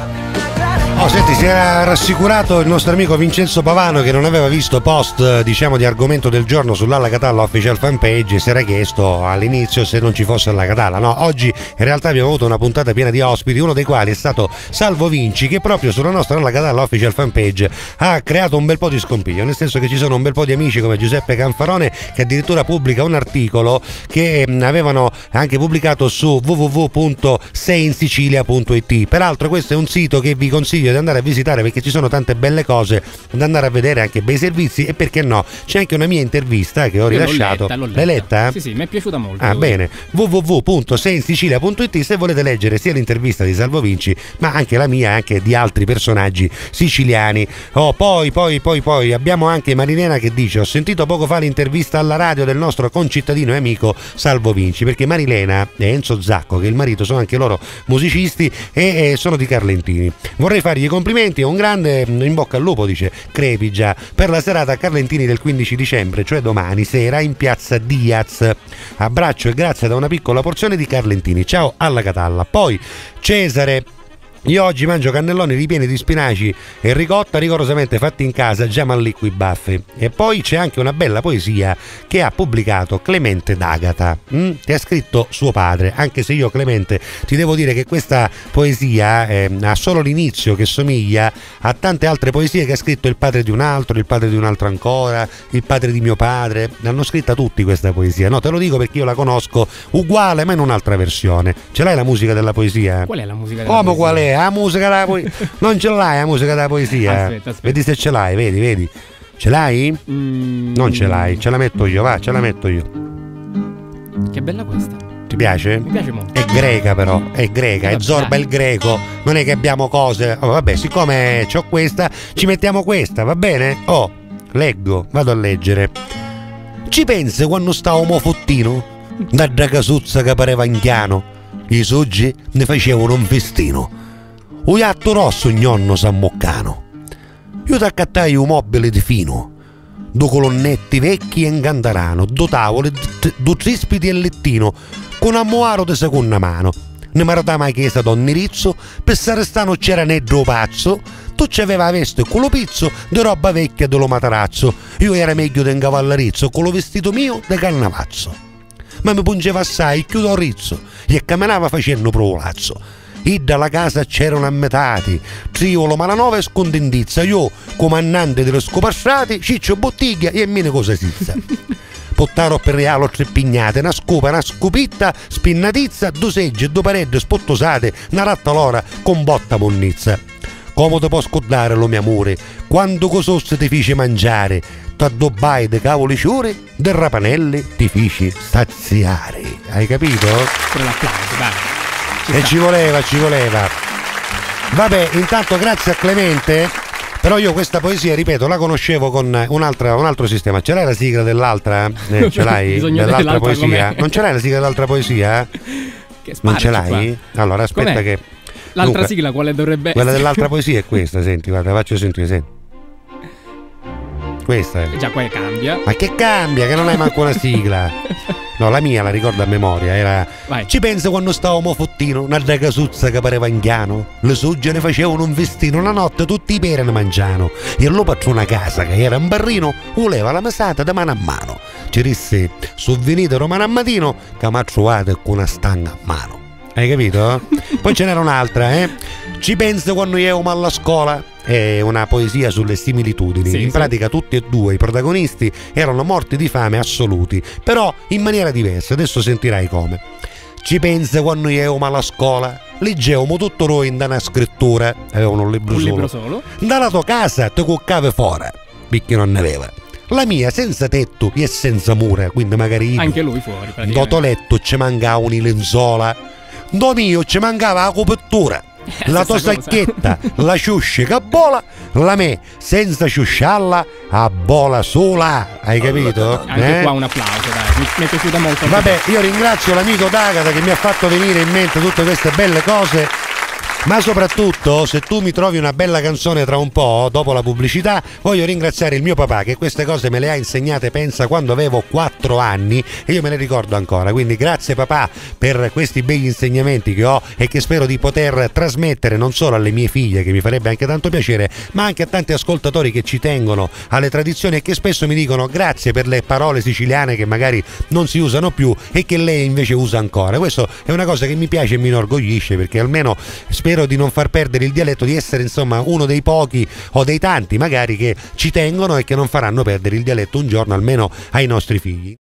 Oh, senti, si era rassicurato il nostro amico Vincenzo Pavano che non aveva visto post, diciamo, di argomento del giorno sull'Alla Catalla Official Fanpage e si era chiesto all'inizio se non ci fosse la Catalla. No, oggi in realtà abbiamo avuto una puntata piena di ospiti, uno dei quali è stato Salvo Vinci, che proprio sulla nostra Alla Catalla Official Fanpage ha creato un bel po' di scompiglio, nel senso che ci sono un bel po' di amici come Giuseppe Canfarone che addirittura pubblica un articolo che avevano anche pubblicato su www.seinsicilia.it. Peraltro questo è un sito che vi consiglio di andare a visitare perché ci sono tante belle cose da andare a vedere, anche bei servizi, e perché no, c'è anche una mia intervista che ho rilasciato. L'hai letta? Sì, mi è piaciuta molto. Ah, bene, www.seinsicilia.it se volete leggere sia l'intervista di Salvo Vinci ma anche la mia e anche di altri personaggi siciliani. Poi abbiamo anche Marilena che dice: ho sentito poco fa l'intervista alla radio del nostro concittadino e amico Salvo Vinci, perché Marilena e Enzo Zacco, che è il marito, sono anche loro musicisti e sono di Carlentini. Vorrei fargli i complimenti e un grande in bocca al lupo, dice Crepi, già per la serata a Carlentini del 15 dicembre, cioè domani sera in piazza Diaz. Abbraccio e grazie da una piccola porzione di Carlentini. Ciao alla Catalla. Poi Cesare: io oggi mangio cannelloni ripieni di spinaci e ricotta rigorosamente fatti in casa, già mallicqui i baffi. E poi c'è anche una bella poesia che ha pubblicato Clemente D'Agata, che ha scritto suo padre, anche se io, Clemente, ti devo dire che questa poesia ha solo l'inizio che somiglia a tante altre poesie che ha scritto il padre di un altro ancora, il padre di mio padre. L'hanno scritta tutti questa poesia. No, te lo dico perché io la conosco uguale ma in un'altra versione. Ce l'hai la musica della poesia? Qual è la musica della poesia? Qual è? La musica della poesia. Non ce l'hai la musica della poesia? Aspetta. Vedi se ce l'hai, vedi. Ce l'hai? Non ce l'hai, ce la metto io, va, ce la metto io. Che bella questa. Ti piace? Mi piace molto. È greca però, è greca, è Zorba il greco. Non è che abbiamo cose. Oh, vabbè, siccome c'ho questa, ci mettiamo questa, va bene? Oh, leggo, vado a leggere. Ci pensi quando stavamo fottino? Da ragazuzza che pareva indiano. I soggi ne facevano un festino. Un gatto rosso gnonno sammoccano. Io t'accattai un mobile di fino, due colonnetti vecchi e incantarano, due tavole, due trispiti e lettino, con un moaro di seconda mano. Ne maratama a chiesa donnirizzo, per stare stano c'era nedro pazzo, tu c'aveva veste con lo pizzo di roba vecchia dello matarazzo. Io era meglio di un cavallerizzo con lo vestito mio da carnavazzo. Ma mi pungeva assai, chiudo il rizzo, e camminava facendo provolazzo. E dalla casa c'erano ammetati, Triolo Malanova e Scondendizza, io comandante delle scopastrati, Ciccio Bottiglia e mine cosa sizza. Pottaro per realo tre pignate, una scopa, una scopitta, spinnatizza, due seggi, due pareti spottosate, una rattalora con botta monnizza. Come ti può scordare lo mio amore, quando cososse ti fece mangiare, t'addobbai de cavoli ciuri, del rapanelli ti feci saziare. Hai capito? Per l'applauso, dai. E ci voleva. Vabbè, intanto grazie a Clemente. Però io questa poesia, ripeto, la conoscevo con un altro sistema. Ce l'hai la sigla dell'altra? Ce l'hai? Dell'altra poesia? Com'è? Non ce l'hai la sigla dell'altra poesia? Non ce l'hai? Qua. Allora aspetta. Com'è? Che l'altra Luca, sigla quale dovrebbe essere? Quella dell'altra poesia è questa, senti, guarda, faccio sentire, senti. Questa è. Già qua cambia. Ma che cambia? Che non hai manco una sigla. No, la mia la ricordo a memoria, era Vai. Ci penso quando stavamo fottino, una ragazuzza che pareva indiano, le sugge ne facevano un vestino, una notte tutti i peri ne mangiano, e lo patrona casa che era un barrino voleva la mesata da mano a mano. Ci disse, su venite romano a mattino che mi ha trovato con una stanga a mano. Hai capito? Poi ce n'era un'altra, Ci penso quando io ero alla scuola. È una poesia sulle similitudini. Sì, in pratica tutti e due i protagonisti erano morti di fame assoluti, però in maniera diversa. Adesso sentirai come. Ci pensa quando io ero alla scuola, leggevo tutto noi in una scrittura, avevano un libro solo. Dalla tua casa ti cuccava fuori, perché non ne aveva. La mia senza tetto e senza mura, quindi magari io. Anche lui fuori. Do letto ci mancava una lenzuola, do mio ci mancava la copertura. La tua sacchetta, la ciuscia che bola, la me senza ciuscialla a bola sola. Hai capito? Anche qua un applauso, dai, mi è piaciuta molto. Vabbè, io ringrazio l'amico D'Agata che mi ha fatto venire in mente tutte queste belle cose. Ma soprattutto, se tu mi trovi una bella canzone tra un po', dopo la pubblicità, voglio ringraziare il mio papà che queste cose me le ha insegnate, pensa, quando avevo 4 anni, e io me le ricordo ancora. Quindi grazie papà per questi begli insegnamenti che ho e che spero di poter trasmettere non solo alle mie figlie, che mi farebbe anche tanto piacere, ma anche a tanti ascoltatori che ci tengono alle tradizioni e che spesso mi dicono grazie per le parole siciliane che magari non si usano più e che lei invece usa ancora. Questo è una cosa che mi piace e mi inorgoglisce, perché almeno spero di non far perdere il dialetto, di essere insomma uno dei pochi o dei tanti magari che ci tengono e che non faranno perdere il dialetto un giorno almeno ai nostri figli.